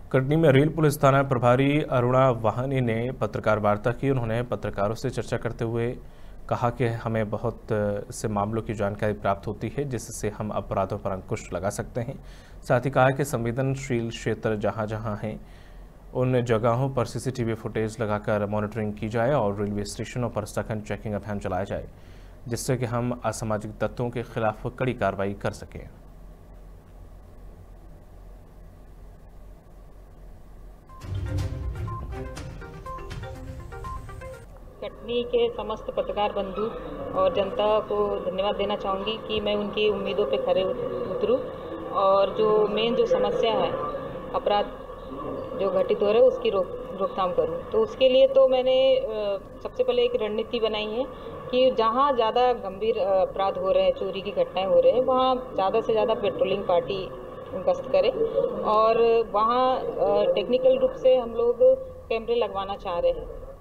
कटनी में rail police थाना प्रभारी अरुणा वाहनी ने पत्रकार वार्ता की। उन्होंने पत्रकारों से चर्चा करते हुए कहा कि हमें बहुत से मामलों की जानकारी प्राप्त होती है जिससे हम अपराधों पर अंकुश लगा सकते हैं। साथ ही कहा कि संवेदनशील क्षेत्र जहां जहां हैं उन जगहों पर सीसीटीवी फुटेज लगाकर मॉनिटरिंग की जाए और रेलवे स्टेशनों पर सघन चेकिंग अभियान चलाया जाए जिससे कि हम असामाजिक तत्वों के खिलाफ कड़ी कार्रवाई कर सकें। कटनी के समस्त पत्रकार बंधु और जनता को धन्यवाद देना चाहूँगी कि मैं उनकी उम्मीदों पे खरे उतरूँ और जो मेन जो समस्या है अपराध जो घटित हो रहे हैं उसकी रोकथाम करूँ। तो उसके लिए तो मैंने सबसे पहले एक रणनीति बनाई है कि जहाँ ज़्यादा गंभीर अपराध हो रहे हैं, चोरी की घटनाएं हो रहे हैं, वहाँ ज़्यादा से ज़्यादा पेट्रोलिंग पार्टी गश्त करें और वहाँ टेक्निकल रूप से हम लोग कैमरे लगवाना चाह रहे हैं।